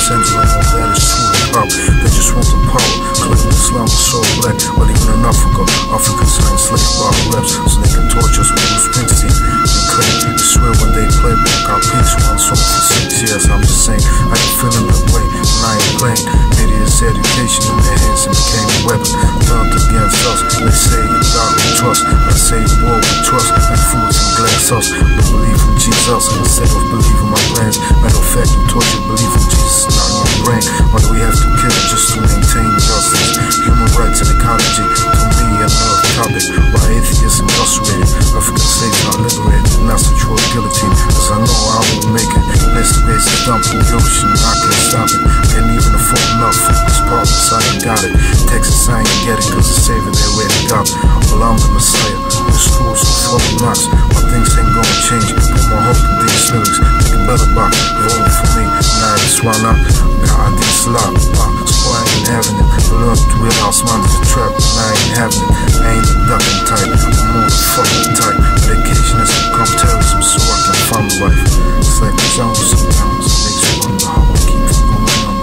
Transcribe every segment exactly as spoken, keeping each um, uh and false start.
Angela, all that is true and pop. They just want the power, claim Islam is so black. But even in Africa, Africans are enslaved by our reps, so they can torture us with Bruce Springsteen. We claim, they swear when they play back our peace. One song for six years, I'm just saying, I ain't feeling that way, and I ain't playing. Media's education in their hands and became a weapon, turned against us. They say in God we trust, I say in war we trust, like fools and glass us. We believe in Jesus instead of believing my plans. Matter of fact, we taught you believe in Jesus, not in your brain. Why do we have to kill just to maintain justice? Human rights and ecology, to me another topic. Why atheists incarcerated, African slaves not liberated, and that's the true guillotine. Cause I know I won't make it. Let's raise the dump in the ocean, I can't stop it. Can't even afford enough for this promise, I ain't got it. Texas, I ain't get it, cause the savior they where they got it. Well, I'm the Messiah, the schools are full of knocks. My things ain't gonna change, put my hope in these lyrics. Make a better box, vote for me, nah, this one up. Nah, this lot, so I ain't having it. I learned to realize mine is a trap, and I ain't having it. I ain't a ducking type, I'm on the fucking type. Medication has become terrorism, so I can find my wife. It's like the jungle sometimes, it makes you wonder how I keep from going on.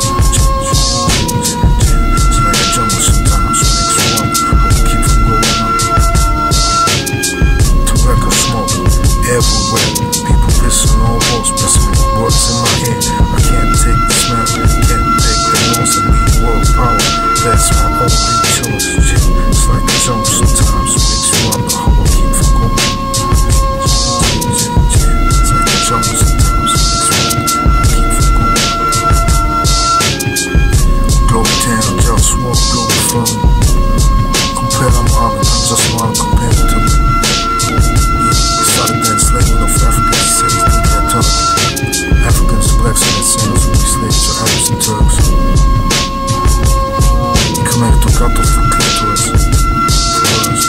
It's like the jungle sometimes, it makes you wonder how I keep from going on. Tobacco smoke everywhere, people pissing on walls, pressing words in my head. I can't take the smell, can't take the noise, I need world power. That's my only choice. It's like the jungle sometimes, it makes you wonder how I keep from going on. It's like the jungle sometimes, it makes you wonder how I keep from going on. Global town, JustWar, Globalfirm. Compare them all, I just want to compare it to me. Started the enslavement of Africans, said he's thinking that tough. Africans, blacks, and Latinos were enslaved to Arabs and Turks. He commanded to cut off the clitoris for us.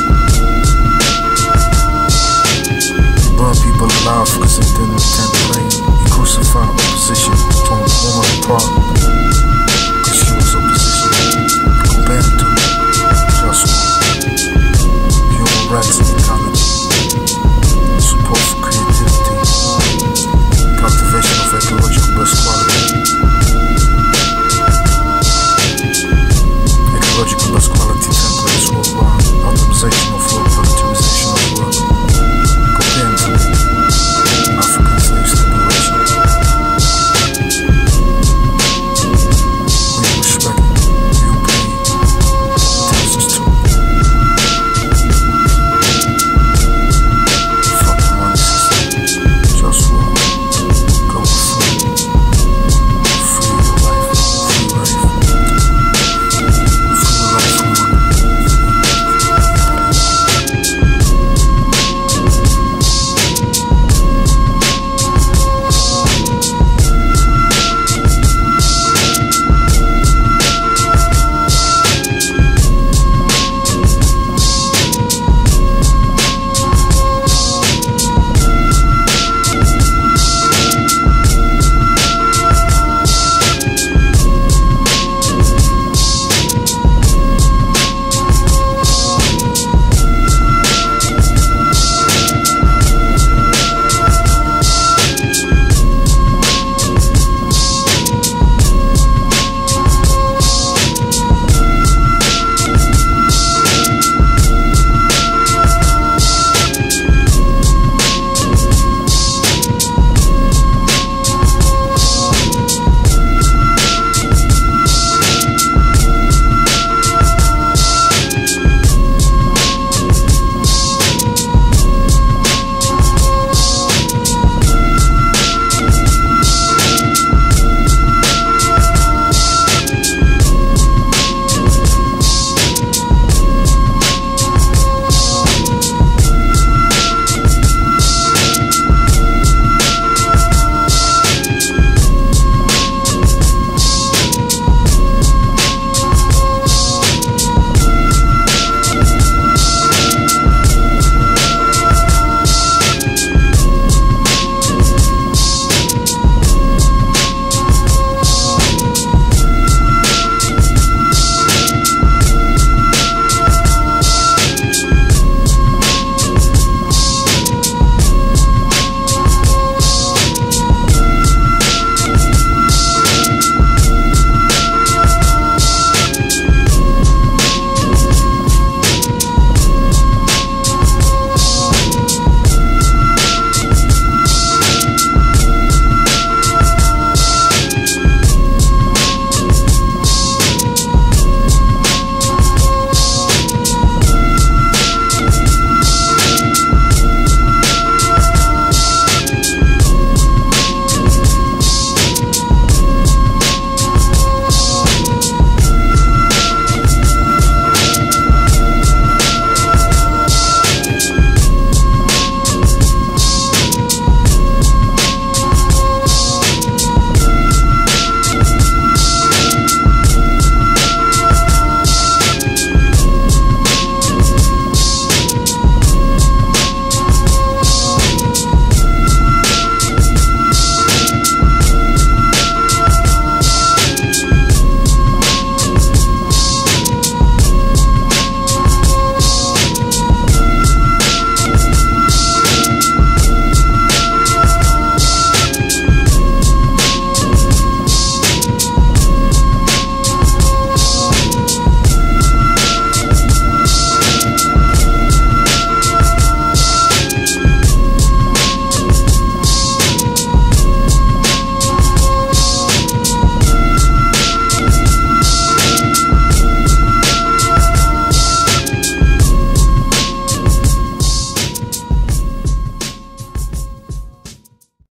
He burned people alive because they didn't attend praying. He crucified opposition, torn the woman apart because she was opposition. Compared to JustWar, human rights and ecology, support for creativity, cultivation of ecological best quality, ecological best quality templates worldwide, optimization of world